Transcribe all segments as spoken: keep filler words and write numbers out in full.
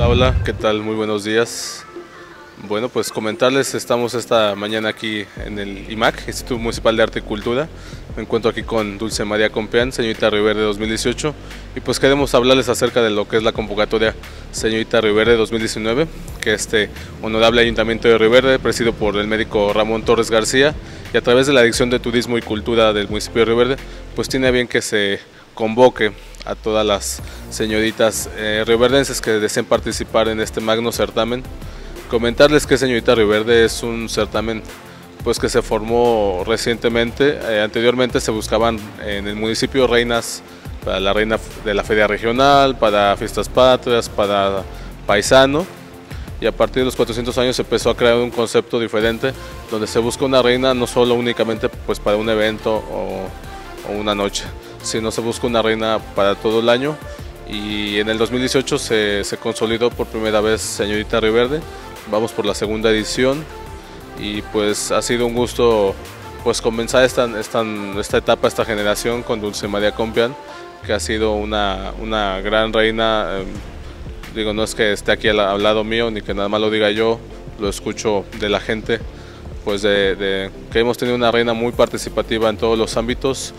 Hola, hola, ¿qué tal? Muy buenos días. Bueno, pues comentarles, estamos esta mañana aquí en el I M A C, Instituto Municipal de Arte y Cultura. Me encuentro aquí con Dulce María Compeán, Señorita Río Verde dos mil dieciocho, y pues queremos hablarles acerca de lo que es la convocatoria Señorita Río Verde dos mil diecinueve, que este honorable Ayuntamiento de Río Verde, presidido por el médico Ramón Torres García, y a través de la Dirección de Turismo y Cultura del municipio de Río Verde, pues tiene bien que se convoque a todas las señoritas eh, rioverdenses que deseen participar en este magno certamen. Comentarles que Señorita Río Verde es un certamen pues que se formó recientemente. Eh, anteriormente se buscaban en el municipio reinas para la reina de la feria regional, para fiestas patrias, para paisano, y a partir de los cuatrocientos años se empezó a crear un concepto diferente donde se busca una reina no solo únicamente pues para un evento o, o una noche, sino se busca una reina para todo el año. Y en el dos mil dieciocho se, se consolidó por primera vez Señorita Río Verde. Vamos por la segunda edición y pues ha sido un gusto pues comenzar esta, esta, esta etapa, esta generación con Dulce María Compeán, que ha sido una, una gran reina. Eh, digo, no es que esté aquí al, al lado mío ni que nada más lo diga yo, lo escucho de la gente, pues de, de que hemos tenido una reina muy participativa en todos los ámbitos,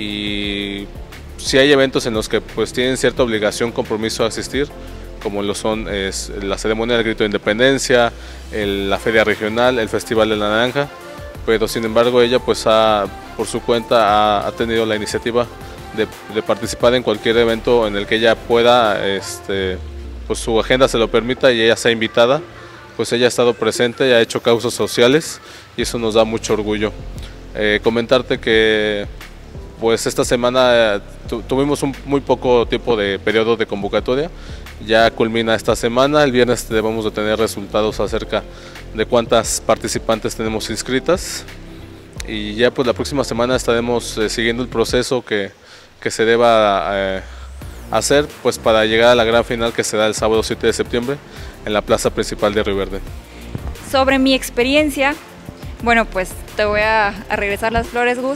y si hay eventos en los que pues tienen cierta obligación, compromiso a asistir, como lo son es, la ceremonia del grito de independencia, el, la feria regional, el festival de la naranja, pero sin embargo ella pues ha, por su cuenta ha, ha tenido la iniciativa de, de participar en cualquier evento en el que ella pueda, este, pues su agenda se lo permita y ella sea invitada, pues ella ha estado presente y ha hecho causas sociales, y eso nos da mucho orgullo. Eh, comentarte que pues esta semana tu, tuvimos un muy poco tiempo de periodo de convocatoria. Ya culmina esta semana, el viernes debemos de tener resultados acerca de cuántas participantes tenemos inscritas, y ya pues la próxima semana estaremos eh, siguiendo el proceso que, que se deba eh, hacer pues para llegar a la gran final que será el sábado siete de septiembre en la plaza principal de Río Verde. Sobre mi experiencia, bueno, pues te voy a, a regresar las flores, Gus.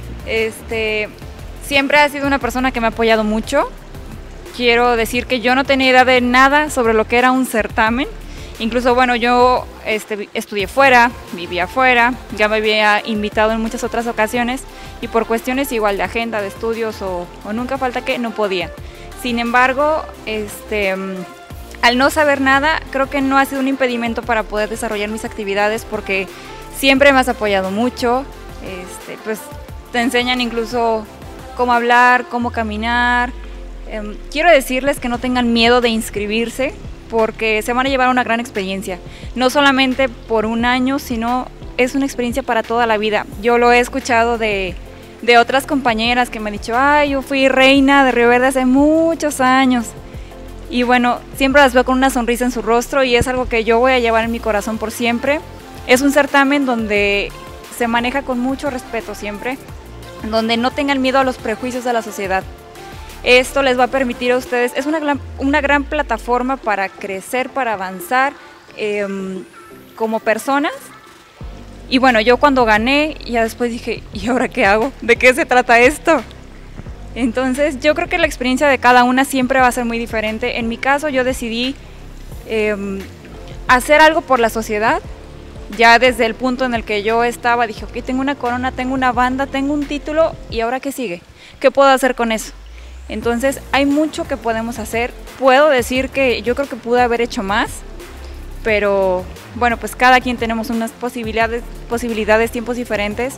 Este, siempre has sido una persona que me ha apoyado mucho. Quiero decir que yo no tenía idea de nada sobre lo que era un certamen. Incluso, bueno, yo este, estudié fuera, vivía fuera, ya me había invitado en muchas otras ocasiones, y por cuestiones igual de agenda, de estudios o, o nunca falta que, no podía. Sin embargo, este, al no saber nada, creo que no ha sido un impedimento para poder desarrollar mis actividades, porque siempre me has apoyado mucho. Este, pues te enseñan incluso cómo hablar, cómo caminar. Eh, quiero decirles que no tengan miedo de inscribirse, porque se van a llevar una gran experiencia, no solamente por un año, sino es una experiencia para toda la vida. Yo lo he escuchado de, de otras compañeras que me han dicho, ay, yo fui reina de Río Verde hace muchos años, y bueno, siempre las veo con una sonrisa en su rostro, y es algo que yo voy a llevar en mi corazón por siempre. Es un certamen donde se maneja con mucho respeto siempre, donde no tengan miedo a los prejuicios de la sociedad. Esto les va a permitir a ustedes, es una gran, una gran plataforma para crecer, para avanzar eh, como personas. Y bueno, yo cuando gané, ya después dije, ¿y ahora qué hago? ¿De qué se trata esto? Entonces yo creo que la experiencia de cada una siempre va a ser muy diferente. En mi caso yo decidí eh, hacer algo por la sociedad. Ya desde el punto en el que yo estaba, dije, ok, tengo una corona, tengo una banda, tengo un título, ¿y ahora qué sigue? ¿Qué puedo hacer con eso? Entonces hay mucho que podemos hacer. Puedo decir que yo creo que pude haber hecho más, pero bueno, pues cada quien tenemos unas posibilidades, posibilidades, tiempos diferentes,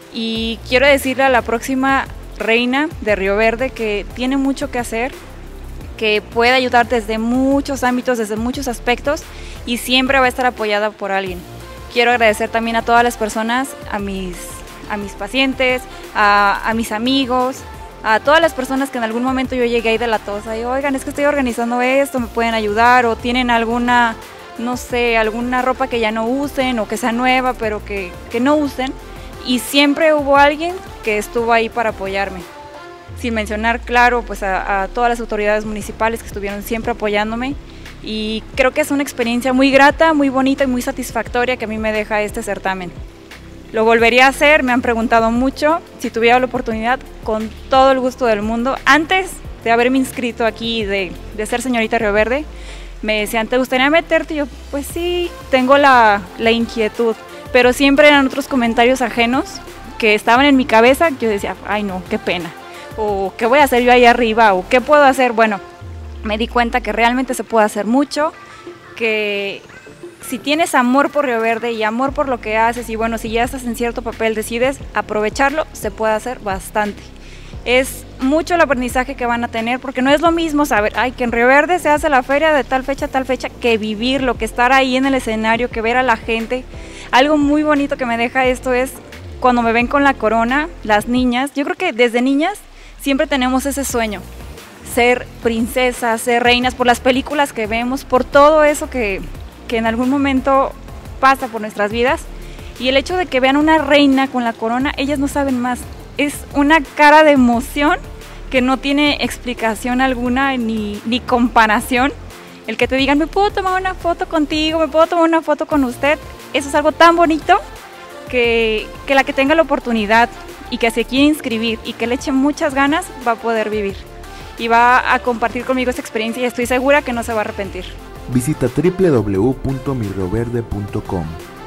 y quiero decirle a la próxima reina de Río Verde que tiene mucho que hacer, que puede ayudar desde muchos ámbitos, desde muchos aspectos, y siempre va a estar apoyada por alguien. Quiero agradecer también a todas las personas, a mis, a mis pacientes, a, a mis amigos, a todas las personas que en algún momento yo llegué ahí de la tosa y oigan, es que estoy organizando esto, me pueden ayudar, o tienen alguna, no sé, alguna ropa que ya no usen o que sea nueva pero que, que no usen, y siempre hubo alguien que estuvo ahí para apoyarme. Sin mencionar, claro, pues a, a todas las autoridades municipales que estuvieron siempre apoyándome, y creo que es una experiencia muy grata, muy bonita y muy satisfactoria que a mí me deja este certamen. Lo volvería a hacer, me han preguntado mucho, si tuviera la oportunidad, con todo el gusto del mundo. Antes de haberme inscrito aquí, de, de ser Señorita Río Verde, me decían, ¿te gustaría meterte? Y yo, pues sí, tengo la, la inquietud, pero siempre eran otros comentarios ajenos que estaban en mi cabeza, yo decía, ay no, qué pena, o qué voy a hacer yo ahí arriba, o qué puedo hacer. Bueno, me di cuenta que realmente se puede hacer mucho, que si tienes amor por Río Verde y amor por lo que haces, y bueno, si ya estás en cierto papel, decides aprovecharlo, se puede hacer bastante. Es mucho el aprendizaje que van a tener, porque no es lo mismo saber, ay, que en Río Verde se hace la feria de tal fecha a tal fecha, que vivirlo, que estar ahí en el escenario, que ver a la gente. Algo muy bonito que me deja esto es cuando me ven con la corona, las niñas. Yo creo que desde niñas siempre tenemos ese sueño, ser princesas, ser reinas, por las películas que vemos, por todo eso que, que en algún momento pasa por nuestras vidas. Y el hecho de que vean una reina con la corona, ellas no saben más. Es una cara de emoción que no tiene explicación alguna ni, ni comparación. El que te digan, ¿me puedo tomar una foto contigo? ¿Me puedo tomar una foto con usted? Eso es algo tan bonito que, que la que tenga la oportunidad y que se quiere inscribir y que le eche muchas ganas, va a poder vivir. Y va a compartir conmigo esa experiencia y estoy segura que no se va a arrepentir. Visita doble u doble u doble u punto mi rio verde punto com.